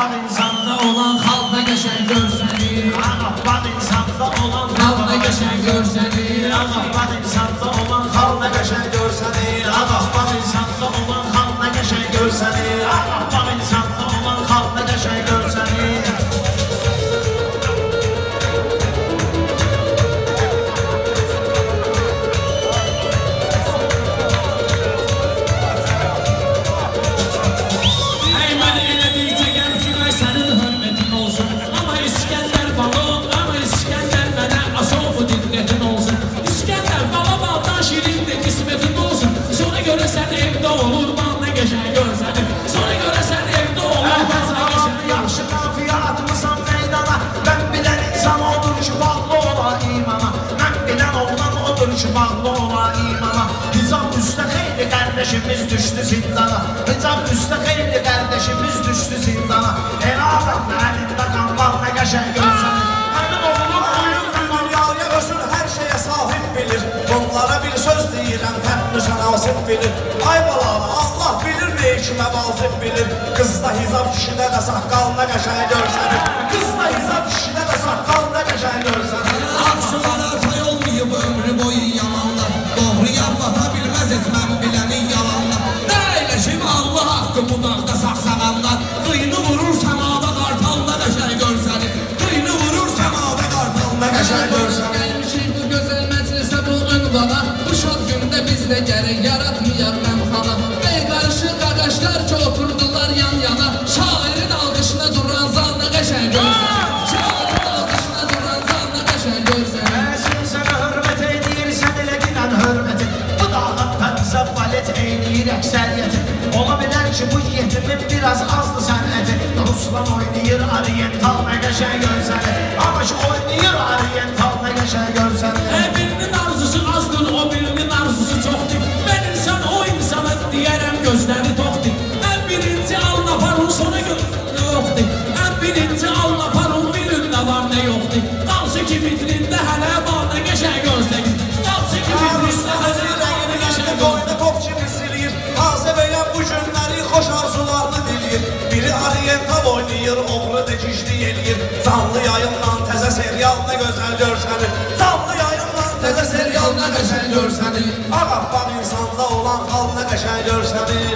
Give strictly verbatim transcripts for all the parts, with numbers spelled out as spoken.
Ağappaq insanda olan xalq nə qəşəng görsənir. Ağappaq insanda olan xalq nə qəşəng görsənir. Ağappaq insanda olan xalq nə qəşəng görsənir. Ağappaq insanda olan xalq nə qəşəng görsənir. Ağappaq insanda olan xalq nə qəşəng görsənir. Kardeşimiz düştü zindana, hicab üstə xeyli kardeşimiz düştü zindana. Elabətlə əlində qanlar nə qəşəng görsənir. Həmin oğlum oyun dünyaya özün hər şeyə sahib bilir. Onlara bir söz deyirəm, həmli sənasib bilir. Ay balalı, Allah bilir ne işimə vazib bilir. Qızda hicab kişidə də saqqal nə qəşəng görsənir. Qızda hicab kişidə də saqqal nə qəşəng görsənir. Aksulara say olmayıb ömrü boyu yalanlar. Doğruya bata bilməz etməm bilənin yalanlar. Nə eyləşim Allah haqqı bu dağda saxsağanlar. Qıyını vurur səmada qartal nə qəşəng görsənir. Qıyını vurur səmada qartal nə qəşəng görsənir. Gəlmişik bu gözəl məclisə bu ünvana. Bu şad gündə biz də gərək yaratmayaq məmxana. Bey qarışıq qaqaşlar ki oturdular yan yana. Şairin alqışına duran zan nə qəşəng görsənir. Şairin alqışına duran zan nə qəşəng görsənir. Əsim sənə hörmət edirsən elə ginən hörməti. Bu dağda pəmsə valet eynir əksəriyyəti. Ola bilər ki bu yetimin biraz azdı sənəti. Ruslan oynayır oriental nə qəşəng görsənir. Ama ki oynayır oriental nə qəşəng görsənir. Ə birinin arzusu azdır, o birinin arzusu çoxdur. Mən insan o insana deyərəm gözləri toxdur. Ən birinci alın aparın sonra gözləri yoxdur. Ən birinci alın aparın bilin nə var nə yoxdur. Qalsı ki vitrində hələ var nə qəşəng görsənir. Qalsı ki vitrində hələ var nə qəşəng görsənir. Topçu misiliyir, hazə veya bu günləri xoş arzularını diliyir. Biri oriental oynayır, oğru dikişli eləyir. Canlı yayınla təzə serial nə gözəl görsənir. Canlı yayınla təzə serial nə qəşəng görsənir. Ağappaq insanda olan xal nə qəşəng görsənir.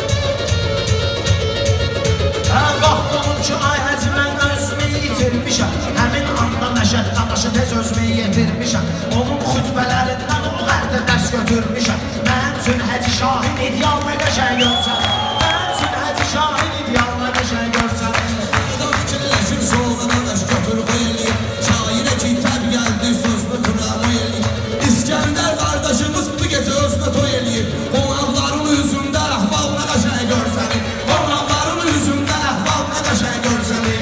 Hə qalxdım ki ay həci mən özümü itirmişəm. Həmin anda nəşət dadaşı tez özümü yetirmişəm. Onun xütbələrindən o qərdə dərs götürmüşəm. Mən üçün həci şahin ideal nə qəşəng görsənir. Mən üçün həci şahin ideal nə qəşəng görsənir. Burada fikirləşir soldan adaş götür qoyeliyim. Şairə ki təb gəldi sözlü turamı eləyim. İskəndər qardaşımız bu gecə özünə toy eləyib. Qonaqların üzündə əhval nə qəşəng görsənir. Qonaqların üzündə əhval nə qəşəng görsənir.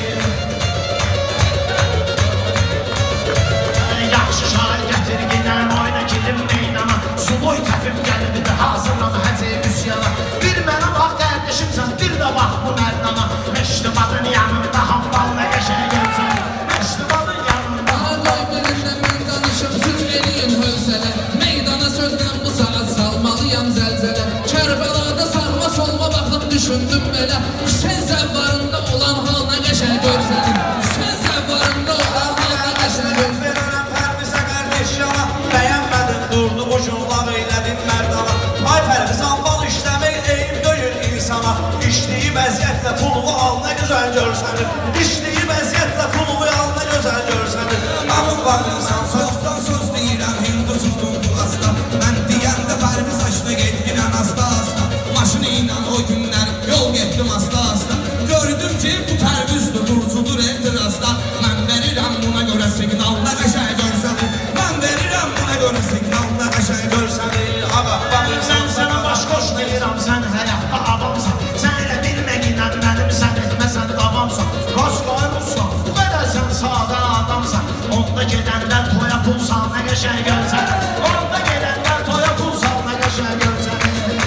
Yaxşı şair gətir ginən oyna kilim meydana. Suboy təpib gəlib də hazırladı həci üsyana. Bir mənə bax qardeşimsən, bir də bax bu mərdana. Məştubatın yanında hambal nə qəşəng görsənir. Məştubatın yanında Ağlay bilinlə mən danışım, süt eləyin hövsələ. Meydana sözdən bu saat salmalıyam zəlzələ. Kərbəlada sağma solma baxıb düşündüm belə. Hüseyn zəvvarında olan hal nə qəşəng görsənir. Hüseyn zəvvarında olan hal nə qəşəng görsənir. verərəm Pərvizə qardeş yana. Bəyənmədin durdu bu cümlav eylədin mərdana. Ay Pərviz anval işləmək eyib döyür insana. İşliyi vəziyyətlə pulvu al nə gözəl görsənir. İşliyi vəziyyətlə pulvu al nə gözəl görsənir. Amın var insan sözdən söz deyirəm Hindu tutun qulasta. Mən deyəndə Pərviz aşına getginən asta asta. Maşını ilə o günlər yol getdim asta asta. Gördüm ki bu Pərvizdir, burcudur etirazda. Mən verirəm buna görə signal nə qəşəng görsənir. Mən verirəm buna görə signal nə qəşəng görsənir. Ağappaq insan sənə baş qoş deyirəm, sən həyatda adamsan. Sən elə bilmə ginən mənim sən etməsən davamsan. Qoskoy Ruslan, bu qədər sən sadə adamsan. Onda gedəndən toya pulsan nə qəşəng görsənir. Onda gedəndən toya pulsan nə qəşəng görsənir.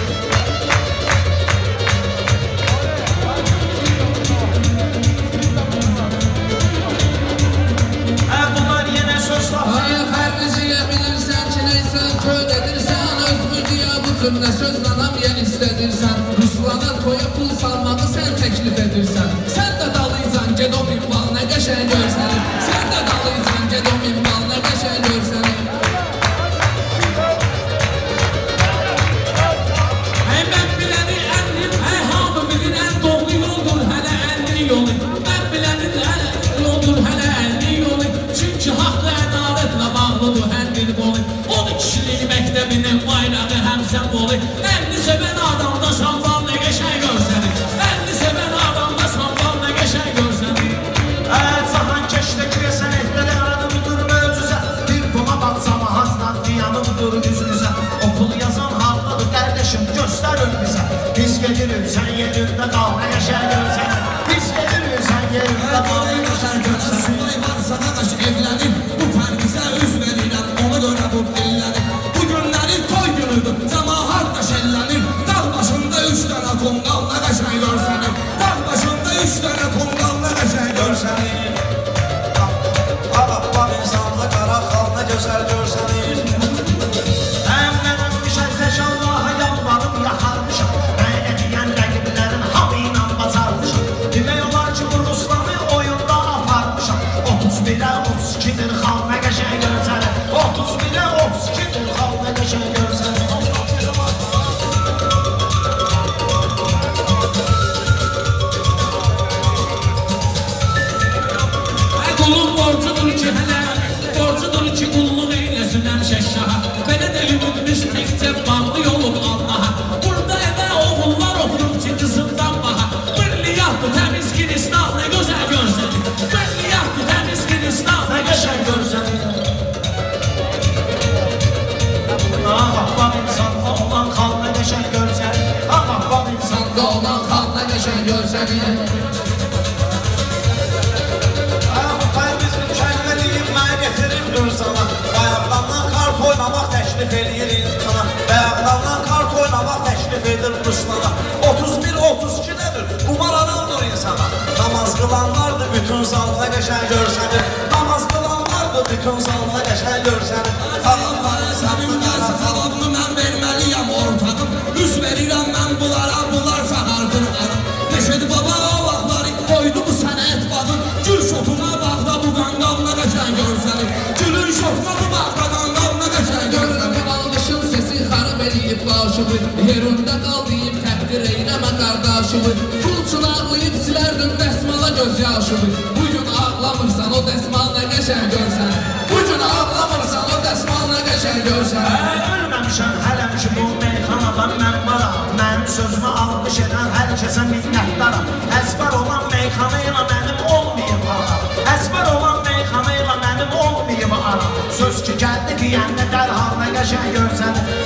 Hə bunlar yenə söz tapır. Ay Pərviziyə bilirsən ki neysən töv edirsən. Özümü diyə bu cümlə sözlanam yen istədirsən. Ruslana toya pul salmağı sən təklif edirsən. Sən də dal Məliyyatdır təmiz Kiristal, nə gözəl görsənir. Məliyyatdır təmiz Kiristal, nə qəşəng görsənir. Ağabbaq insanda olan xal nə qəşəng görsənir. Ağabbaq insanda olan xal nə qəşəng görsənir. Biz mükəmməliyim, mən getirimdir sana. Bayaqlardan kart oynamaq təklif edir insana. Bayaqlardan kart oynamaq təklif edir Ruslara. otuz bir otuz iki'dədir, qumar arandır insana. Namaz qılanlardır, bütün zalına qəşəng görsənir. Namaz qılanlardır, bütün zalına qəşəng görsənir. Sənin gəlsə cavabını mən verməliyəm ortağım. Üz verirəm mən bunlara, bunlar sağardır qarım. Neşədi baba o vaxtları qoydu bu sənə et bağın. Gül şotuna bağda bu qanqalına qəşəng görsənir. Gülün şotuna bu bağda qanqalına qəşəng görsənir. Almışın sesi xarab eləyib başımı. Yerində qaldıyım təqdir eyləmə qardaşımı. Pulçunu ağlayıb silərdin dəsmala göz yaşımı. Bugün ağlamırsan o dəsmal nə qəşəng görsənir. Bugün ağlamırsan o dəsmal nə qəşəng görsənir. Ölməmişəm hələm ki bu meyxanadan mən varam. Mənim sözümü almış edən hər kəsə minnətdaram. Əzbər olan meyxana ilə mənim olmayıb aram. Əzbər olan meyxana ilə mənim olmayıb aram. Söz ki gəldi deyəndə dərhal nə qəşəng görsənir.